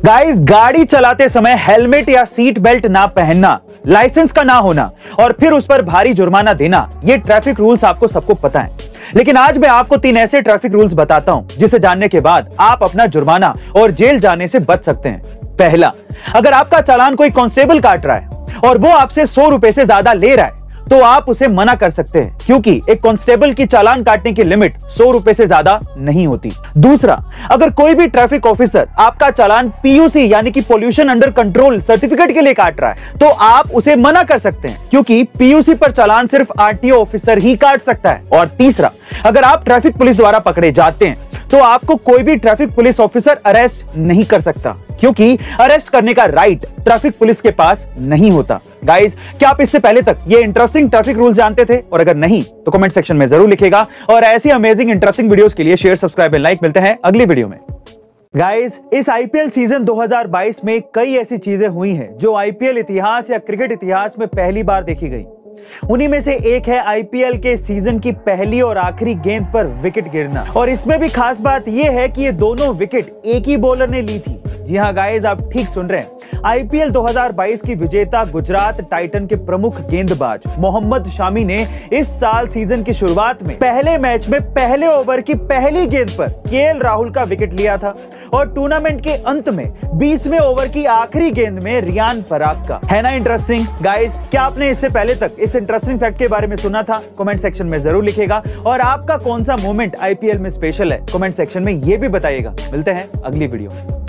Guys, गाड़ी चलाते समय हेलमेट या सीट बेल्ट ना पहनना, लाइसेंस का ना होना और फिर उस पर भारी जुर्माना देना, ये ट्रैफिक रूल्स आपको सबको पता है। लेकिन आज मैं आपको 3 ऐसे ट्रैफिक रूल्स बताता हूं जिसे जानने के बाद आप अपना जुर्माना और जेल जाने से बच सकते हैं। पहला, अगर आपका चालान कोई कांस्टेबल काट रहा है और वो आपसे 100 रुपए से ज्यादा ले रहा है तो आप उसे मना कर सकते हैं, क्योंकि एक कांस्टेबल की चालान काटने की लिमिट 100 रुपए से ज्यादा नहीं होती। दूसरा, अगर कोई भी ट्रैफिक ऑफिसर आपका चालान पीयूसी यानी कि पोल्यूशन अंडर कंट्रोल सर्टिफिकेट के लिए काट रहा है तो आप उसे मना कर सकते हैं, क्योंकि पीयूसी पर चालान सिर्फ आरटीओ ऑफिसर ही काट सकता है। और तीसरा, अगर आप ट्रैफिक पुलिस द्वारा पकड़े जाते हैं तो आपको कोई भी ट्रैफिक पुलिस ऑफिसर अरेस्ट नहीं कर सकता, क्योंकि अरेस्ट करने का राइट ट्रैफिक पुलिस के पास नहीं होता। गाइस, क्या आप इससे पहले तक ये इंटरेस्टिंग ट्रैफिक रूल जानते थे? और अगर नहीं तो कमेंट सेक्शन में जरूर लिखिएगा। और ऐसी अमेजिंग इंटरेस्टिंग वीडियोस के लिए शेयर, सब्सक्राइब एंड लाइक। मिलते हैं अगली वीडियो में। गाइस, इस आईपीएल सीजन 2022 में कई ऐसी चीजें हुई हैं जो आईपीएल इतिहास या क्रिकेट इतिहास में पहली बार देखी गई। उन्हीं में से एक है आईपीएल के सीजन की पहली और आखिरी गेंद पर विकेट गिरना। और इसमें भी खास बात यह है कि ये दोनों विकेट एक ही बॉलर ने ली थी। जी हां गाइस, आप ठीक सुन रहे हैं। आईपीएल 2022 की विजेता गुजरात टाइटन के प्रमुख गेंदबाज मोहम्मद शामी ने इस साल सीजन की शुरुआत में पहले मैच में पहले ओवर की पहली गेंद पर केएल राहुल का विकेट लिया था और टूर्नामेंट के अंत में 20वें ओवर की आखिरी गेंद में रियान पराग का। है ना इंटरेस्टिंग? गाइस, क्या आपने इससे पहले तक इस इंटरेस्टिंग फैक्ट के बारे में सुना था? कमेंट सेक्शन में जरूर लिखिएगा। और आपका कौन सा मोमेंट आईपीएल में स्पेशल है, कमेंट सेक्शन में ये भी बताइएगा। मिलते हैं अगली वीडियो में।